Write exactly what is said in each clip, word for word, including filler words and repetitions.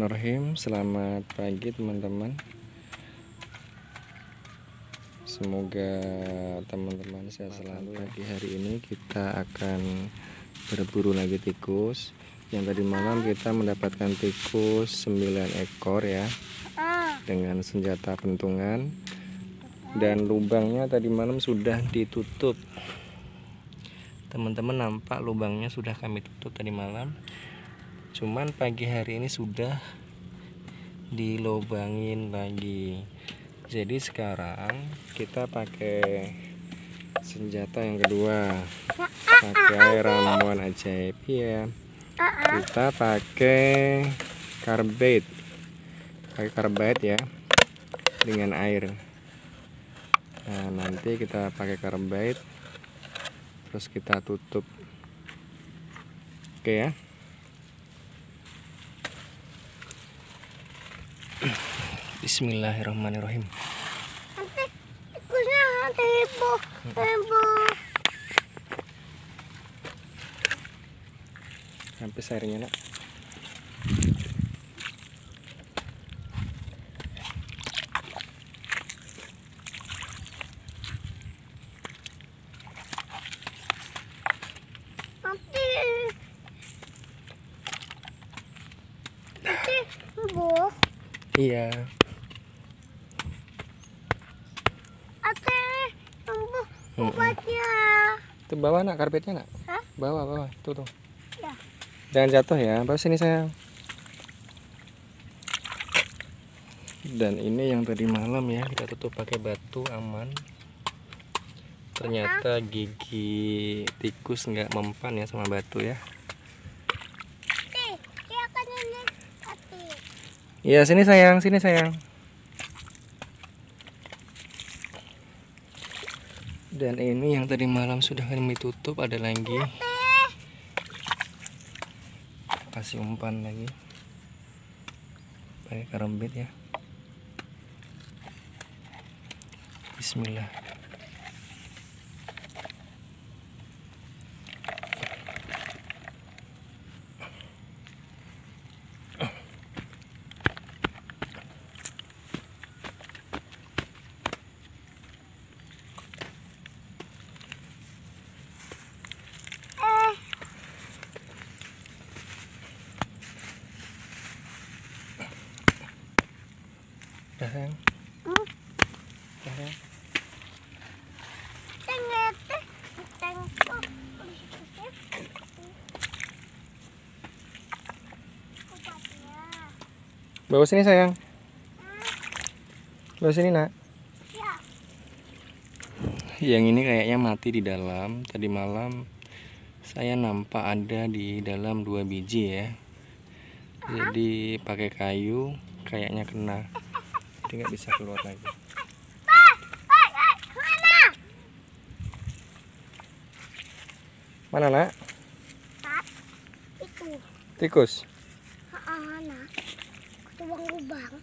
Bismillahirrahmanirrahim. Selamat pagi teman-teman. Semoga teman-teman sehat selalu. Pagi hari ini kita akan berburu lagi tikus. Yang tadi malam kita mendapatkan tikus sembilan ekor ya, dengan senjata pentungan. Dan lubangnya tadi malam sudah ditutup. Teman-teman nampak lubangnya sudah kami tutup tadi malam. Cuman pagi hari ini sudah dilobangin lagi. Jadi sekarang kita pakai senjata yang kedua, pakai ramuan ajaib ya. Kita pakai karbait, pakai karbait ya, dengan air. Nah nanti kita pakai karbait, terus kita tutup. Oke ya. Bismillahirrahmanirrahim. Nanti tikusnya nanti ibu, ibu. Sampai airnya nak. Nanti, nanti ibu. Iya. Obatnya. Itu bawa nak karpetnya nak. Hah? Bawa bawa tuh tuh. Ya. Jangan jatuh ya. Bawa sini sayang. Dan ini yang tadi malam ya kita tutup pakai batu aman. Ternyata gigi tikus nggak mempan ya sama batu ya. Nih, dia akan ini hati. Iya sini sayang, sini sayang. Dan ini yang tadi malam sudah kami tutup, ada lagi. Kasih umpan lagi. Pakai karambit ya. Bismillah. Dah sayang. Hmm? Dah sayang. Ternyata, ternyata. Bawa sini sayang. Bawa sini nak. Ya. Yang ini kayaknya mati di dalam. Tadi malam saya nampak ada di dalam dua biji ya. Jadi pakai kayu kayaknya kena. Jadi nggak bisa keluar lagi. Mana nak? Itu. Tikus. Ah, nak. Lubang-lubang.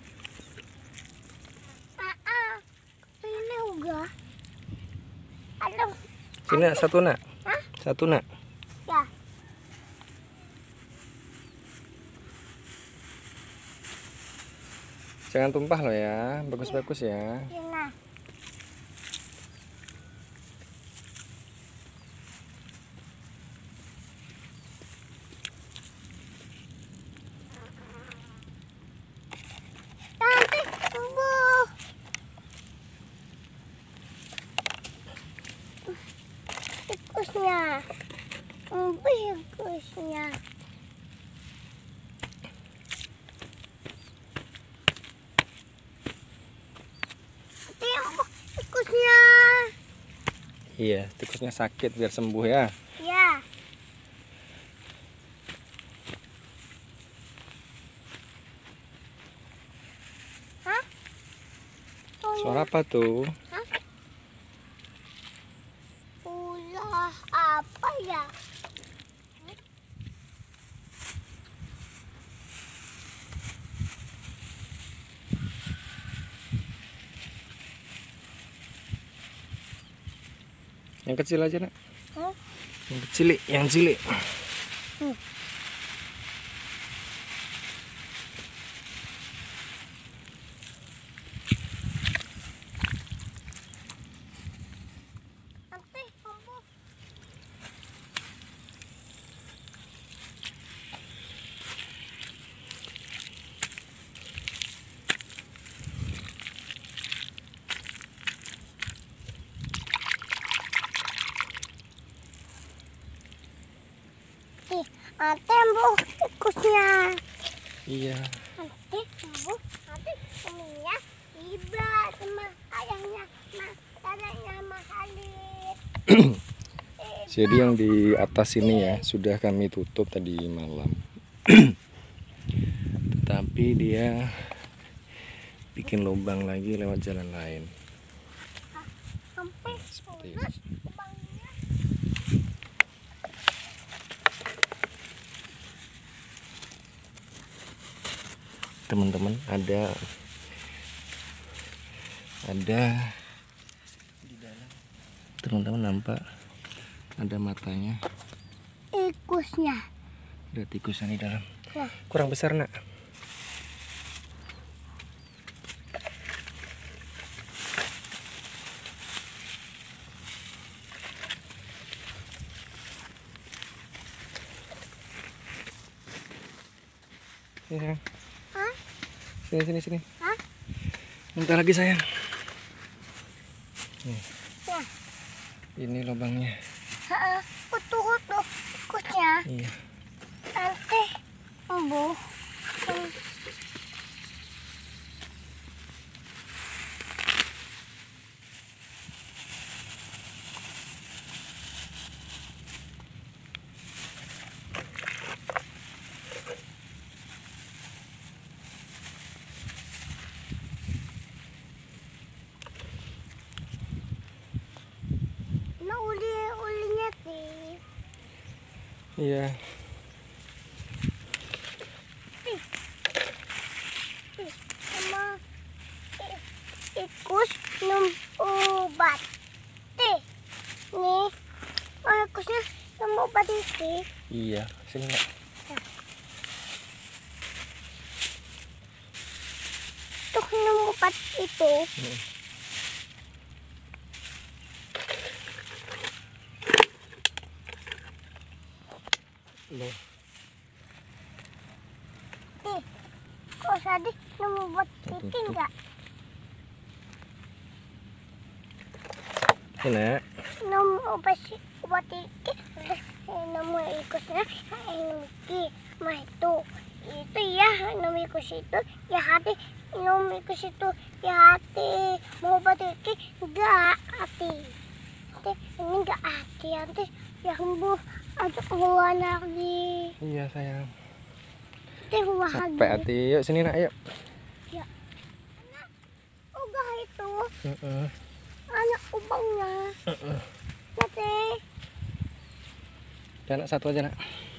Ah, ah. Ini juga. Aduh. Sini nak, satu nak. Hah? Satu nak. Ya. Jangan tumpah loh ya. Bagus-bagus ya. Nah. Nanti tunggu. Tikusnya. Ambil tikusnya. Tikusnya. Iya, tikusnya sakit biar sembuh ya. Ya. Hah? Suara apa tuh? Hah? Ulah apa ya? Yang kecil aja nak. Hah? Yang kecil, yang cilik. Hmm. tuh tikusnya. Iya. Nanti bu, nanti ininya tiba sama ayahnya, ma, ayahnya sama Khalid. Jadi yang di atas ini ya sudah kami tutup tadi malam. Tetapi dia bikin lubang lagi lewat jalan lain. Sampai Seperti ini. pulas lubangnya. Teman-teman, ada ada di dalam. Teman-teman nampak ada matanya. Tikusnya. Ada tikusnya di dalam. Nah. Kurang besar nak. Sini sayang. Hah? Sini sini sini. Hah? Bentar lagi sayang. Nih, Ya. ini lubangnya. Heeh. Kutu-kutu tikusnya. Iya. Nanti bu. Hmm. Nah, uli-ulinya sih. Iya. Sama i- tikus minum obat. Teh. Nih. Oh, tikusnya minum obat ini. Iya. Sini nak. Tuh minum obat itu. Hmm. Loh. Nih. Kok tadi minum obat Tutup. itu enggak? Sini nak. Minum obat si obat itu. Minum tikusnya. Minum iki. Mah itu. Itu ya minum tikus itu. Ya hati. Minum tikus itu. Ya hati. Mau obat itu enggak hati. Nanti ini enggak hati. Nanti ya sembuh. Aduh keluar lagi. Iya sayang. Nanti keluar lagi. Sampai hati. Yuk sini nak. Yuk. Enggak itu. Heeh. Anak ubangnya. Heeh. Nanti. Dan nak satu aja nak.